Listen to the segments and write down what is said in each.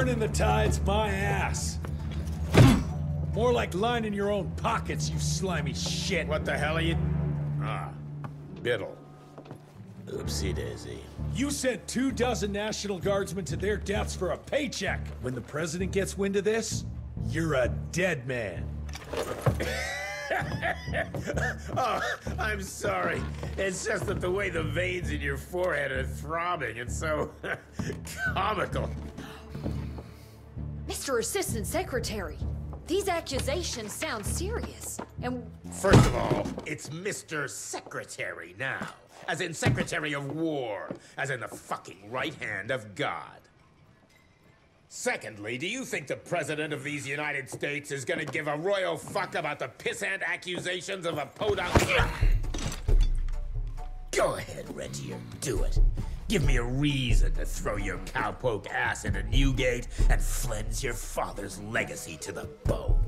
Turning the tide's my ass. More like lining your own pockets, you slimy shit. What the hell are you... Ah, Biddle. Oopsie daisy. You sent 24 National Guardsmen to their deaths for a paycheck. When the president gets wind of this, you're a dead man. Oh, I'm sorry. It's just that the way the veins in your forehead are throbbing, it's so comical. Mr. Assistant Secretary, these accusations sound serious, and... First of all, it's Mr. Secretary now. As in Secretary of War. As in the fucking right hand of God. Secondly, do you think the President of these United States is gonna give a royal fuck about the pissant accusations of a podunk? Go ahead, Rentier, do it. Give me a reason to throw your cowpoke ass into Newgate and cleanse your father's legacy to the bone.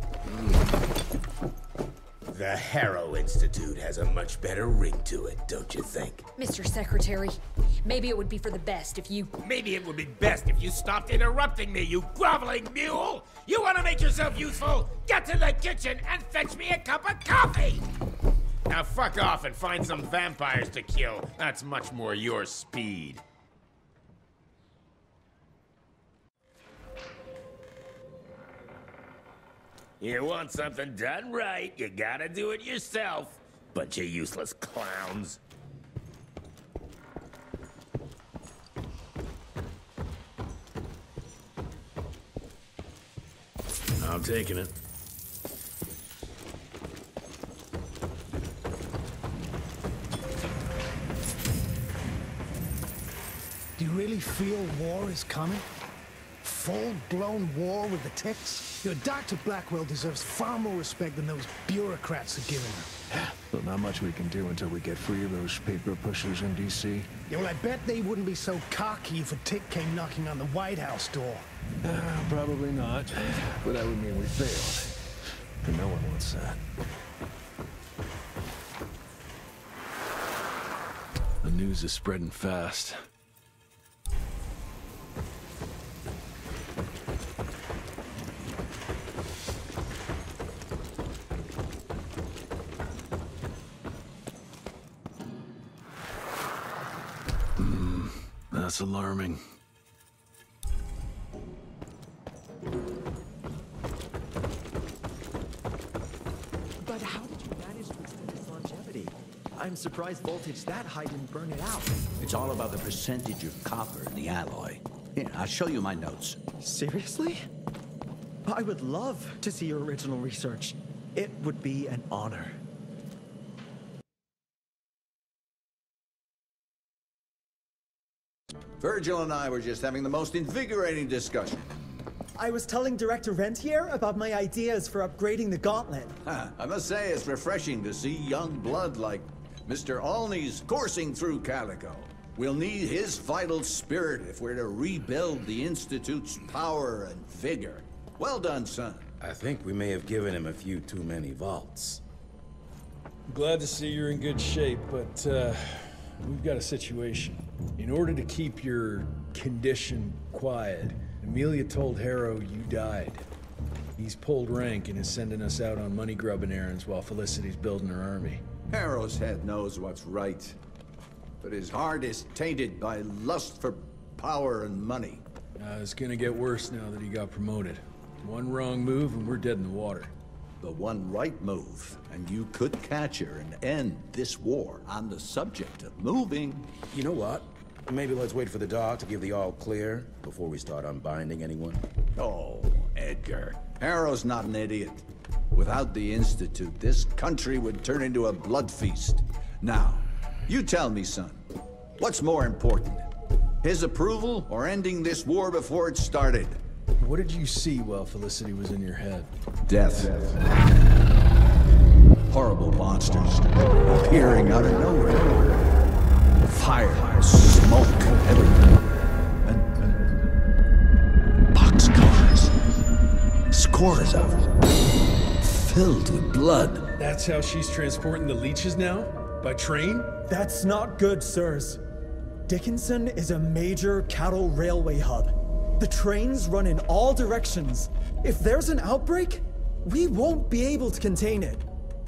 The Harrow Institute has a much better ring to it, don't you think? Mr. Secretary, maybe it would be for the best if you... Maybe it would be best if you stopped interrupting me, you groveling mule! You want to make yourself useful? Get to the kitchen and fetch me a cup of coffee! Now fuck off and find some vampires to kill. That's much more your speed. You want something done right, you gotta do it yourself. Bunch of useless clowns. I'm taking it. Do you really feel war is coming? Full-blown war with the ticks? Your Dr. Blackwell deserves far more respect than those bureaucrats are giving her. Well, not much we can do until we get free of those paper pushers in D.C. Yeah, well, I bet they wouldn't be so cocky if a tick came knocking on the White House door. Probably not, but that would mean we failed. And no one wants that. The news is spreading fast. That's alarming. But how did you manage to extend its longevity? I'm surprised voltage that high didn't burn it out. It's all about the percentage of copper in the alloy. Here, I'll show you my notes. Seriously? I would love to see your original research. It would be an honor. Virgil and I were just having the most invigorating discussion. I was telling Director Rentier about my ideas for upgrading the gauntlet. I must say it's refreshing to see young blood like Mr. Olney's coursing through Calico. We'll need his vital spirit if we're to rebuild the Institute's power and vigor. Well done, son. I think we may have given him a few too many vaults. Glad to see you're in good shape, but we've got a situation. In order to keep your condition quiet, Amelia told Harrow you died. He's pulled rank and is sending us out on money-grubbing errands while Felicity's building her army. Harrow's head knows what's right, but his heart is tainted by lust for power and money. It's gonna get worse now that he got promoted. One wrong move and we're dead in the water. The one right move, and you could catch her and end this war. On the subject of moving... You know what? Maybe let's wait for the doc to give the all clear before we start unbinding anyone. Oh, Edgar. Harrow's not an idiot. Without the Institute, this country would turn into a blood feast. Now, you tell me, son, what's more important? His approval or ending this war before it started? What did you see while Felicity was in your head? Death. Horrible monsters appearing out of nowhere. Fire, smoke, everything. And boxcars. Scores of them. Filled with blood. That's how she's transporting the leeches now? By train? That's not good, sirs. Dickinson is a major cattle railway hub. The trains run in all directions. If there's an outbreak, we won't be able to contain it.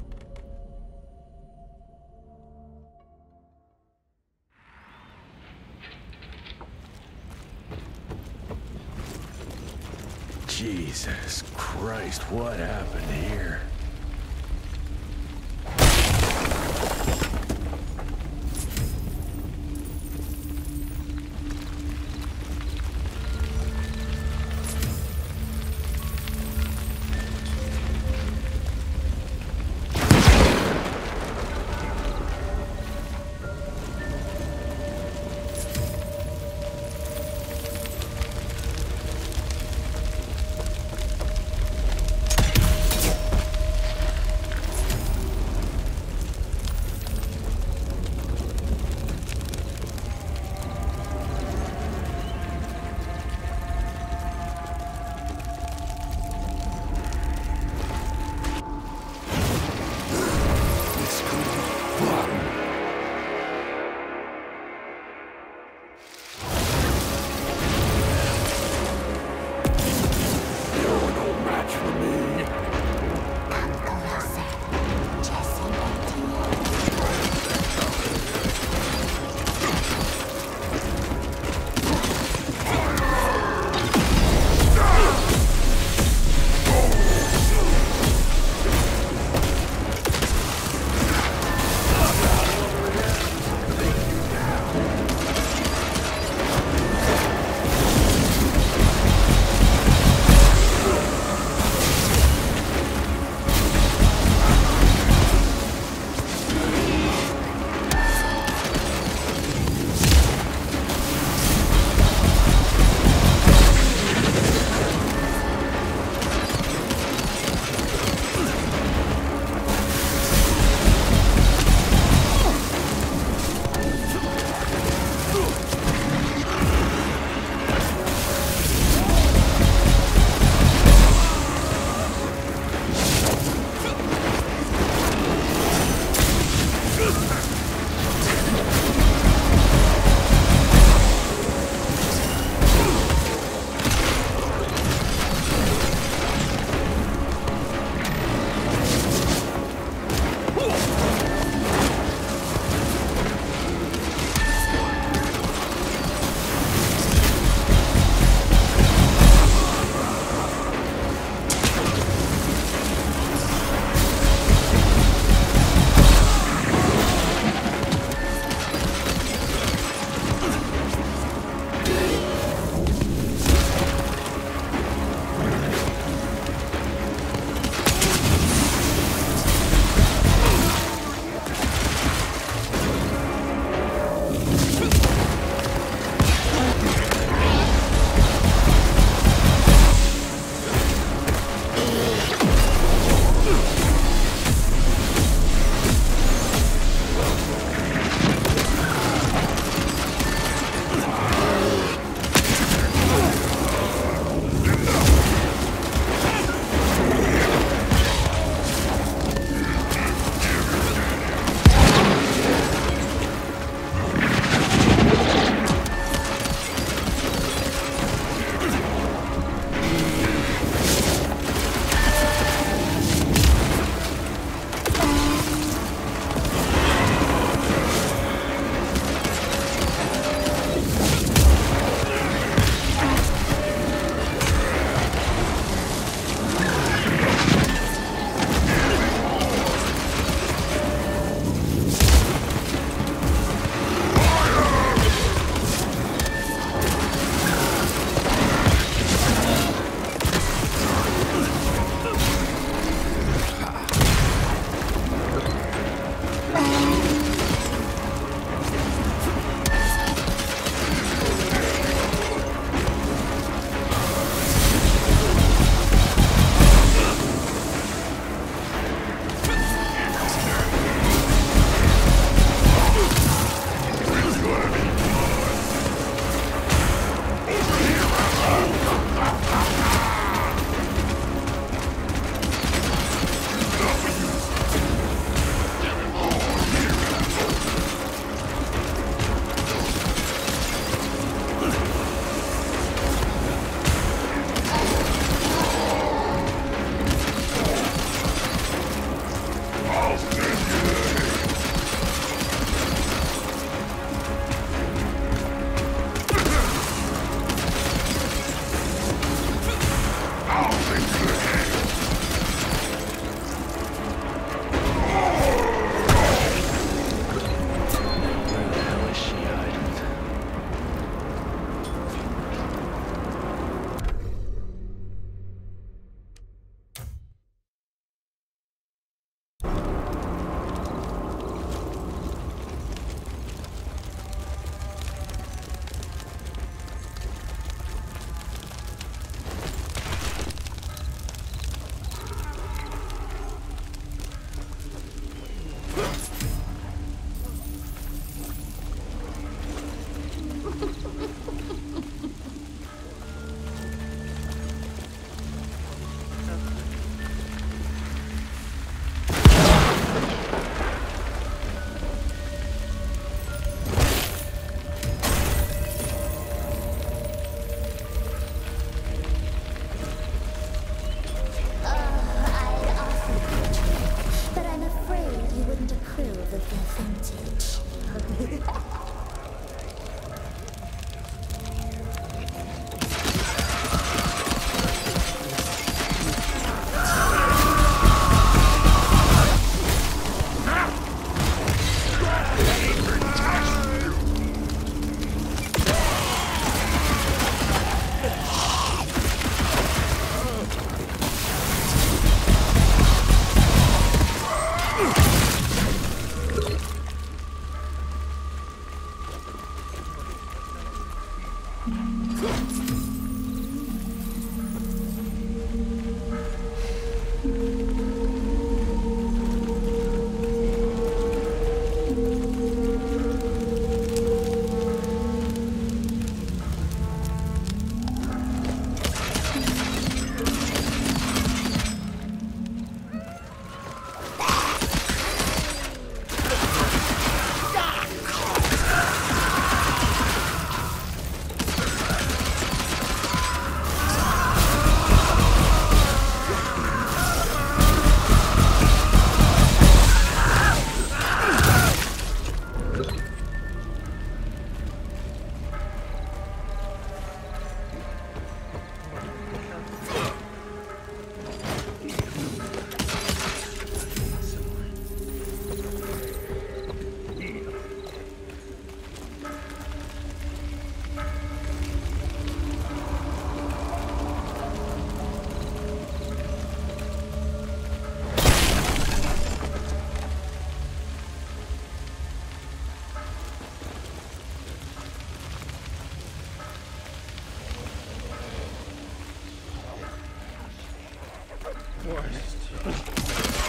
Jesus Christ, what happened here? for it.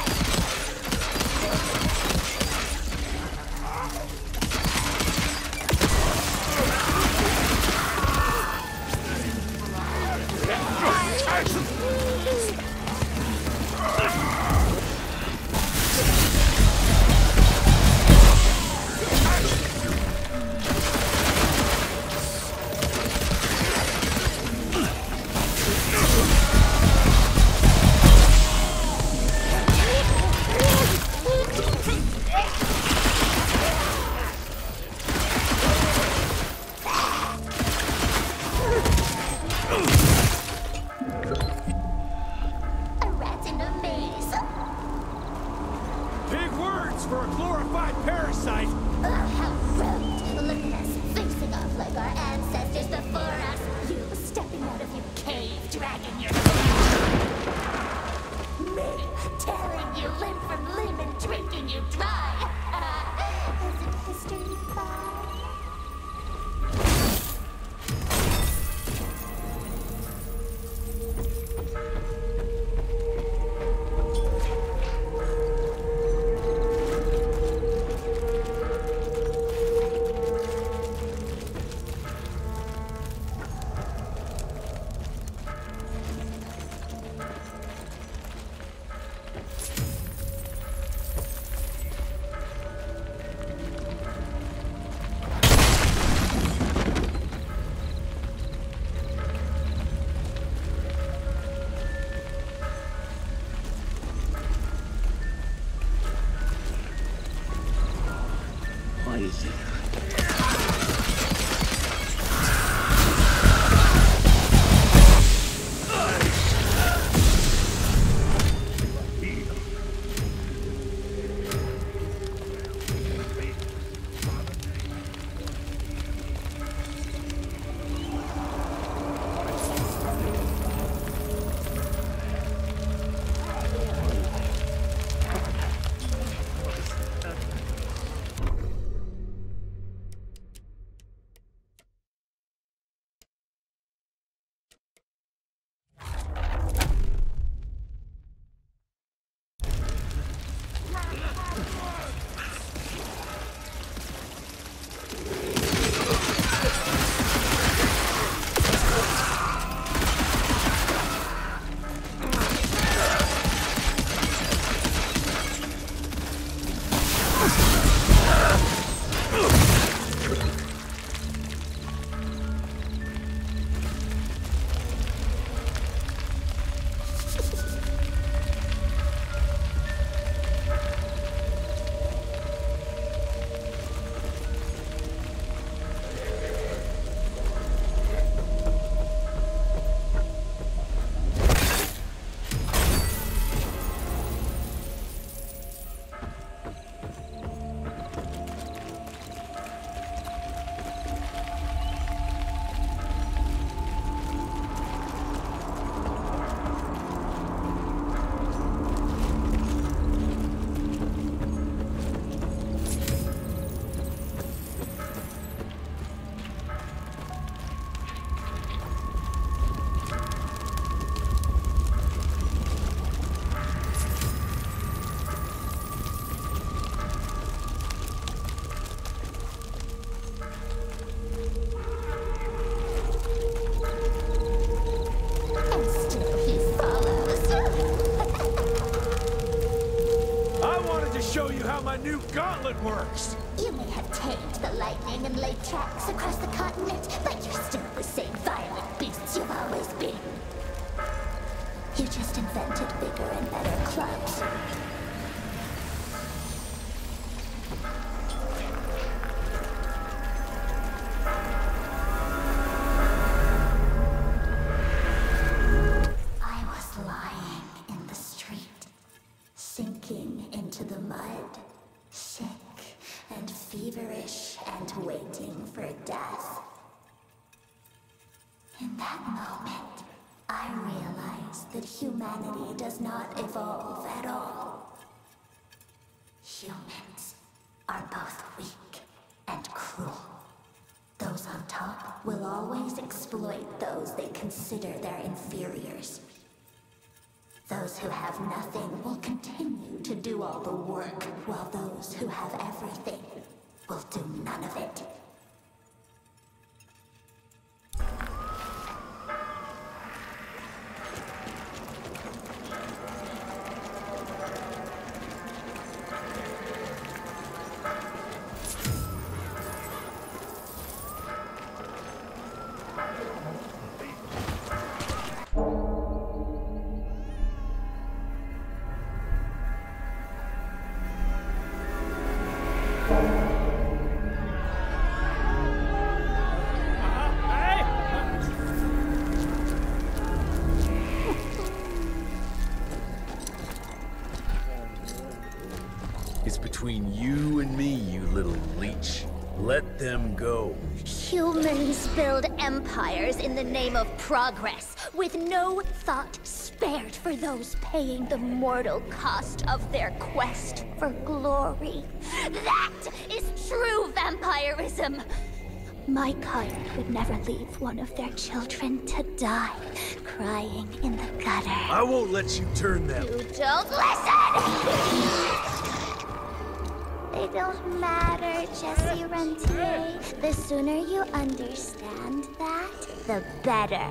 new gauntlet works! You may have tamed the lightning and laid tracks across the continent, but you're still the same violent beasts you've always been. You just invented bigger and better clubs. I was lying in the street, sinking into the mud, sick and feverish and waiting for death. In that moment, I realized that humanity does not evolve at all. Humans are both weak and cruel. Those on top will always exploit those they consider their inferiors. Those who have nothing will continue to do all the work, while those who have everything will do none of it. It's between you and me, you little leech. Let them go. Humans build empires in the name of progress, with no thought spared for those paying the mortal cost of their quest for glory. That is true vampirism! My kind would never leave one of their children to die, crying in the gutter. I won't let you turn them. You don't listen! They don't matter, Jesse Rentier. The sooner you understand that, the better.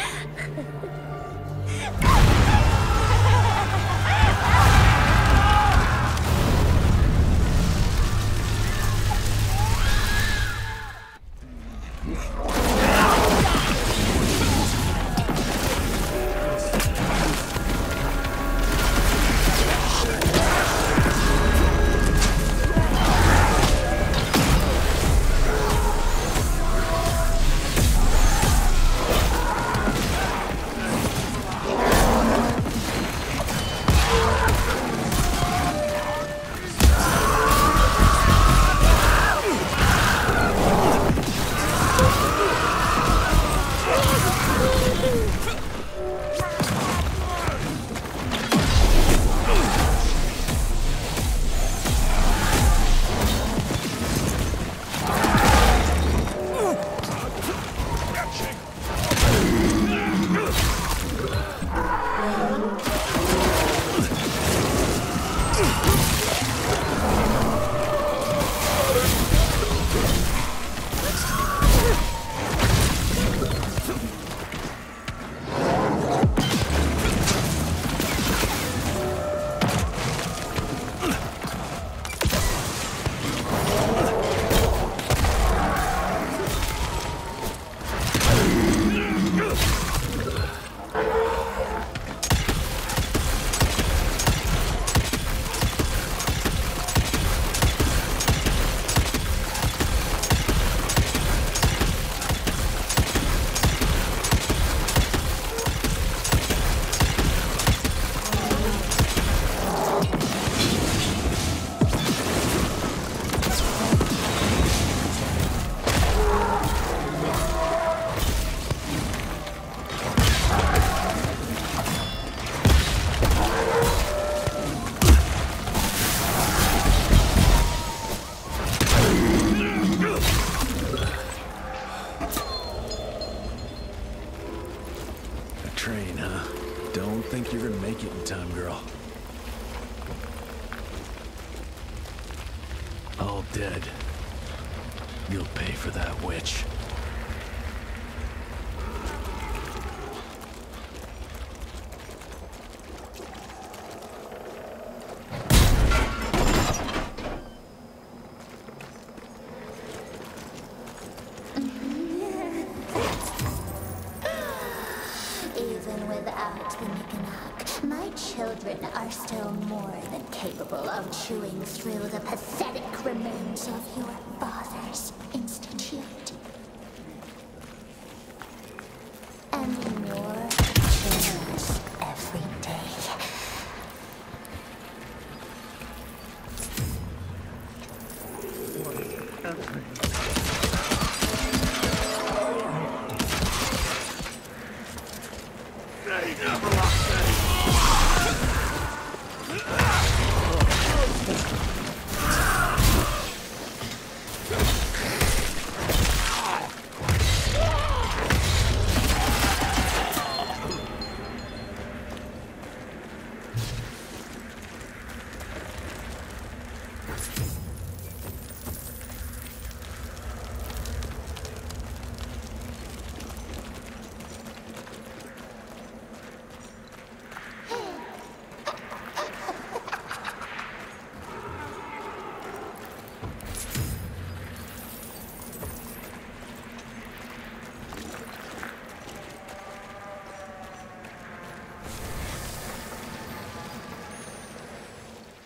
Train, huh? Don't think you're gonna make it in time, girl. All dead. You'll pay for that, witch. Even without the Nicanach, my children are still more than capable of chewing through the pathetic remains of your father's institute. And more children's every day.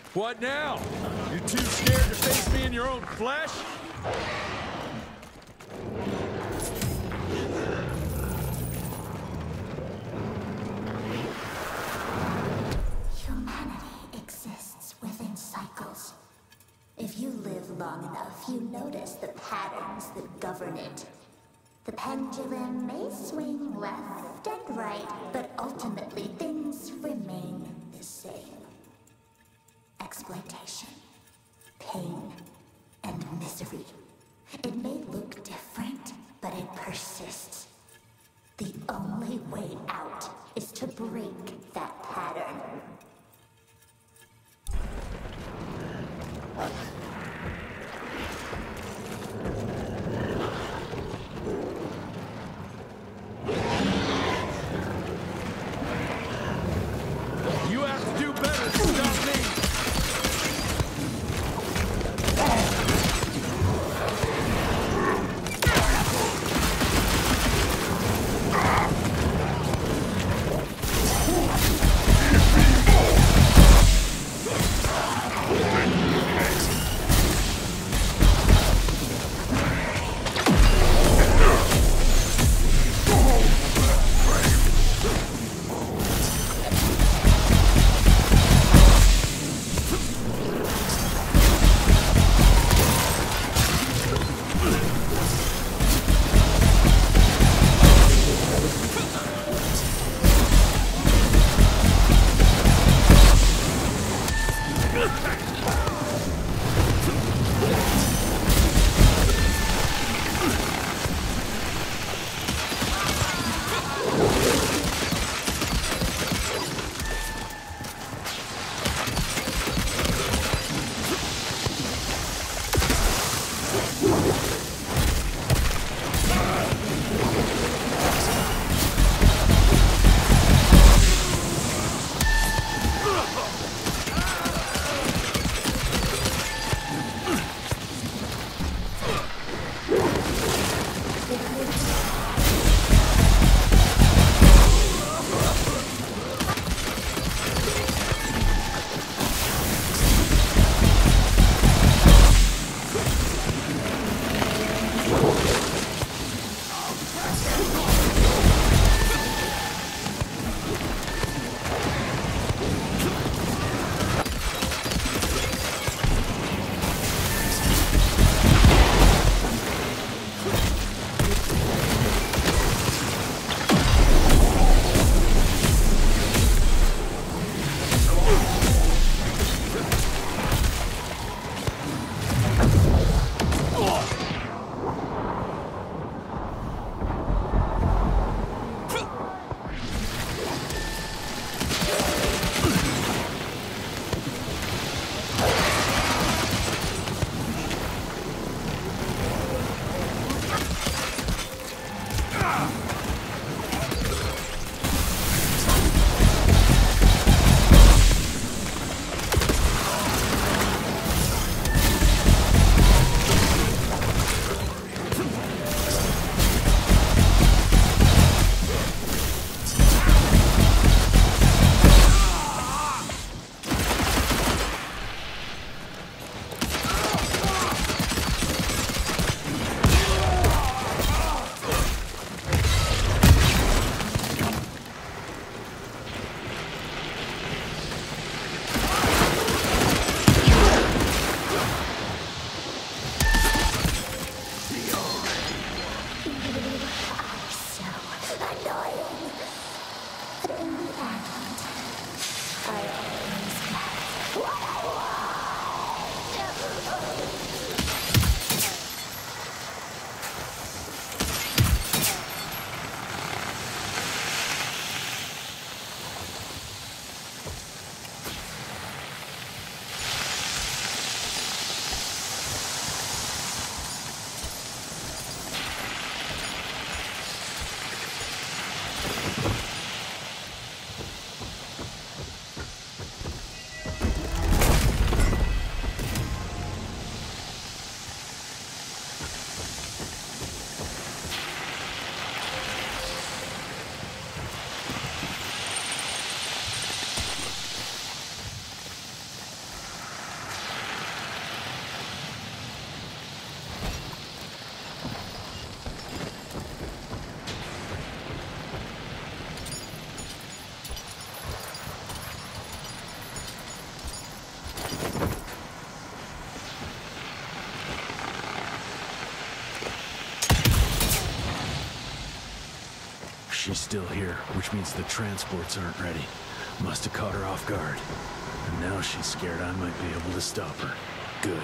What now? You too scared to face me in your own flesh? Humanity exists within cycles. If you live long enough, you notice the patterns that govern it. The pendulum may swing left and right, but ultimately things remain the same. Exploitation, pain, and misery. It may look different, but it persists. The only way out is to break that pattern. You have to do better to stop me! still here, which means the transports aren't ready. Must have caught her off guard. And now she's scared I might be able to stop her. Good.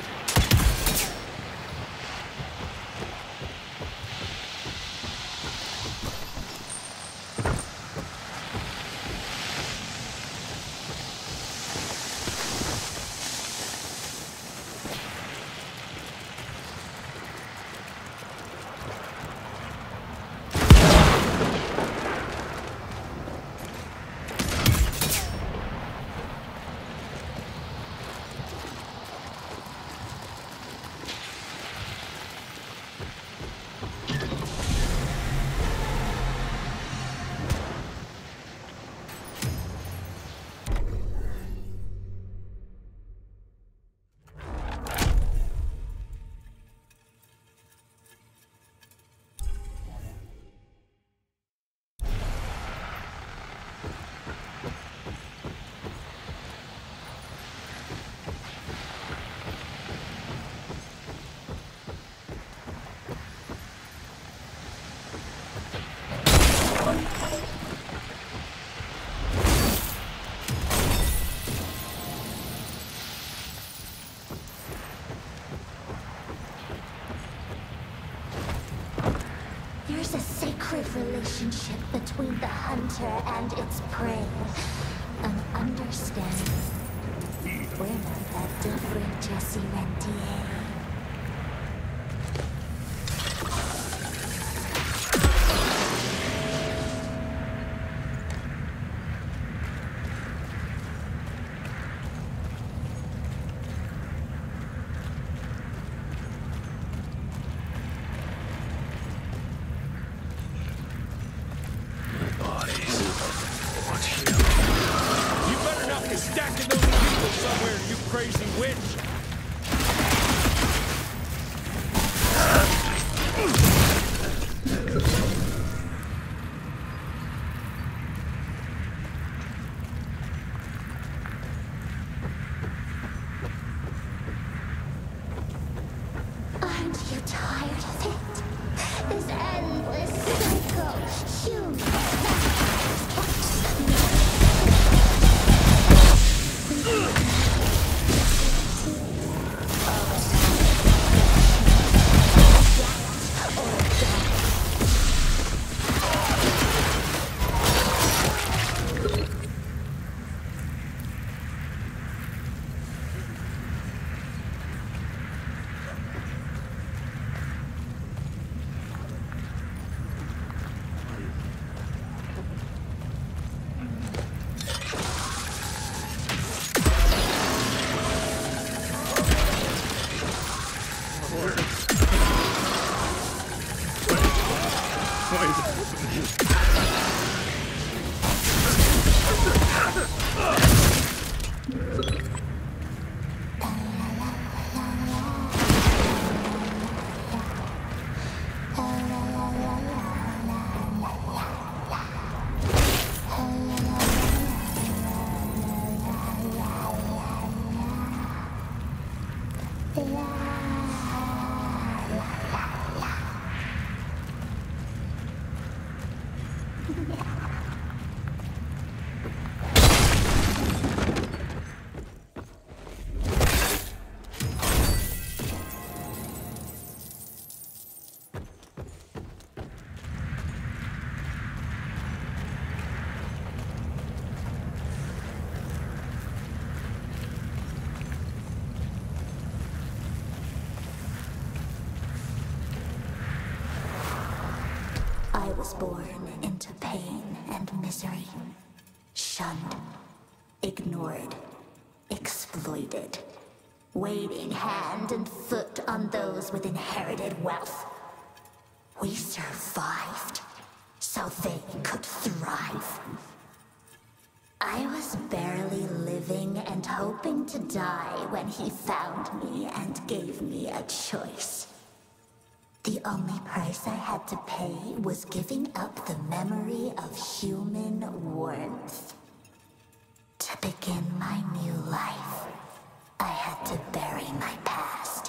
There's a sacred relationship between the hunter and its prey. An understanding. We're not that different, Jesse Rentier. Stacking those people somewhere, you crazy witch! Aren't you tired of it? This endless cycle. Human I was born into pain and misery. Shunned, ignored, exploited. Waiting hand and foot on those with inherited wealth. We survived, so they could thrive. I was barely living and hoping to die when he found me and gave me a choice. The only price I had to pay was giving up the memory of human warmth. To begin my new life, I had to bury my past.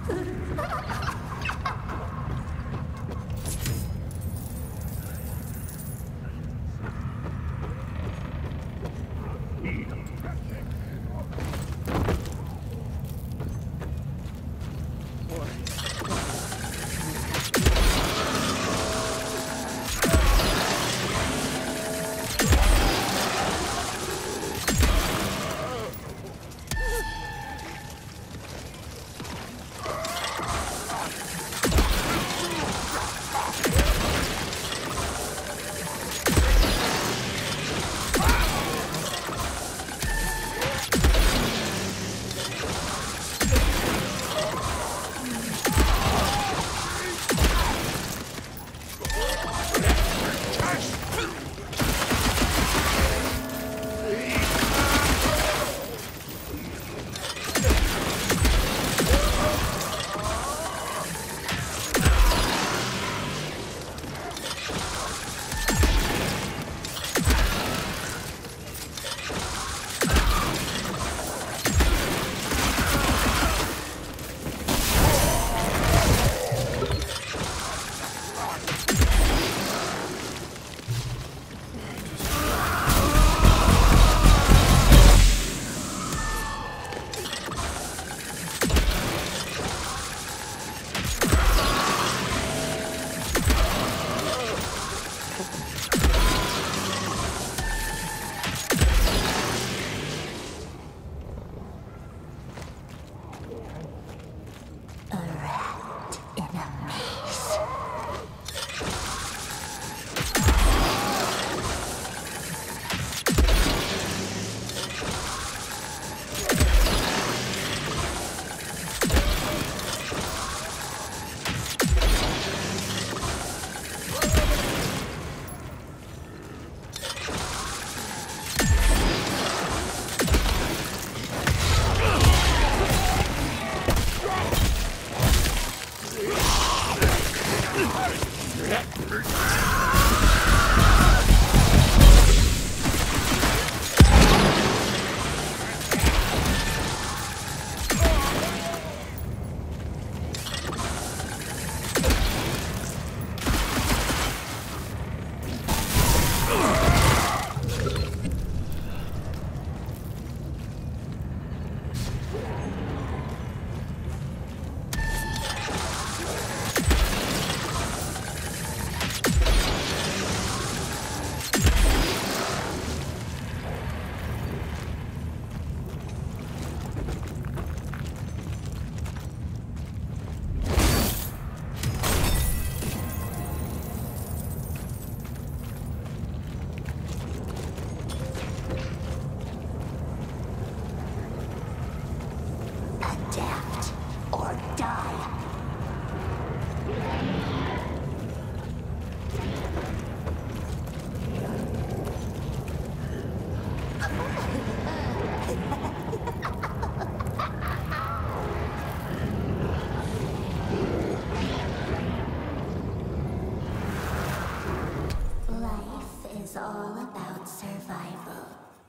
is all about survival.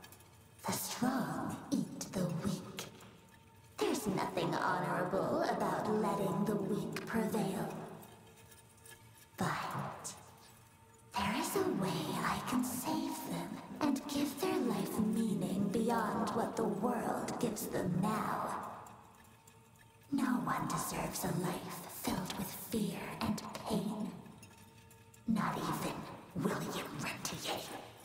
The strong eat the weak. There's nothing honorable about letting the weak prevail. But there is a way I can save them and give their life meaning beyond what the world gives them now. No one deserves a life filled with fear and pain. Not even William Rentier.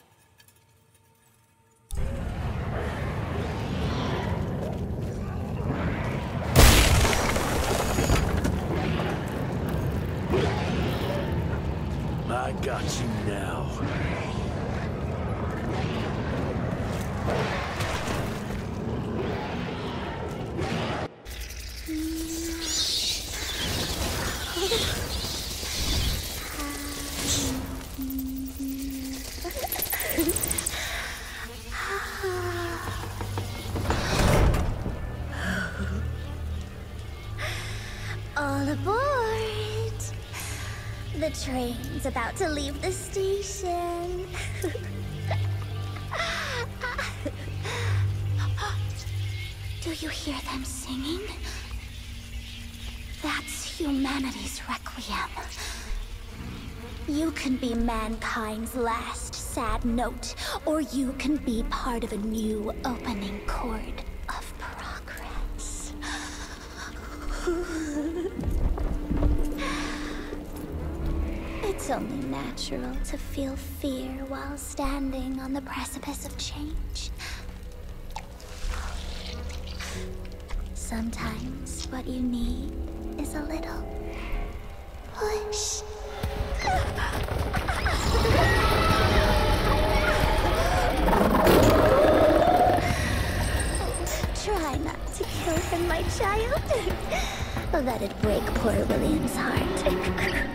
I got you now. All aboard! The train's about to leave the station. Do you hear them singing? That's humanity's requiem. You can be mankind's last sad note, or you can be part of a new opening chord of progress. It's only natural to feel fear while standing on the precipice of change. Sometimes what you need is a little push. Try not to kill him, my child. Let it break poor William's heart.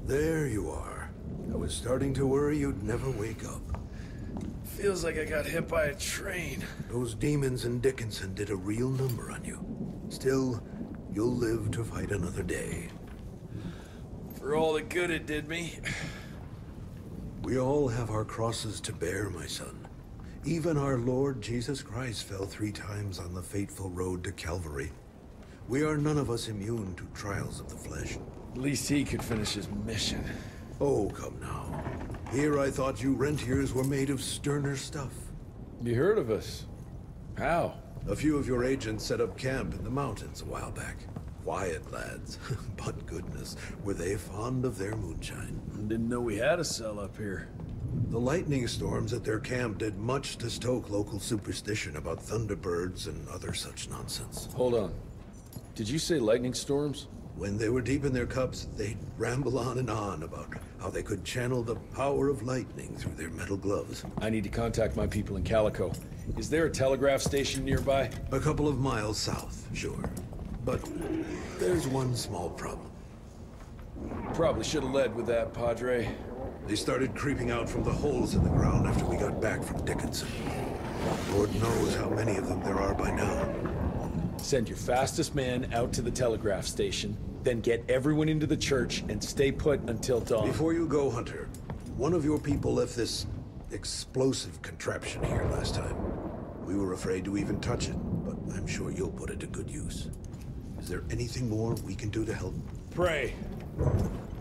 There you are. I was starting to worry you'd never wake up. Feels like I got hit by a train. Those demons in Dickinson did a real number on you. Still, you'll live to fight another day. For all the good it did me. We all have our crosses to bear, my son. Even our Lord Jesus Christ fell 3 times on the fateful road to Calvary. We are none of us immune to trials of the flesh. At least he could finish his mission. Oh, come now. Here I thought you rentiers were made of sterner stuff. You heard of us? How? A few of your agents set up camp in the mountains a while back. Quiet lads, but goodness, were they fond of their moonshine. Didn't know we had a cell up here. The lightning storms at their camp did much to stoke local superstition about thunderbirds and other such nonsense. Hold on. Did you say lightning storms? When they were deep in their cups, they'd ramble on and on about how they could channel the power of lightning through their metal gloves. I need to contact my people in Calico. Is there a telegraph station nearby? A couple of miles south, sure. But there's one small problem. Probably should have led with that, Padre. They started creeping out from the holes in the ground after we got back from Dickinson. Lord knows how many of them there are by now. Send your fastest man out to the telegraph station, then get everyone into the church and stay put until dawn. Before you go, Hunter, one of your people left this explosive contraption here last time. We were afraid to even touch it, but I'm sure you'll put it to good use. Is there anything more we can do to help? Pray.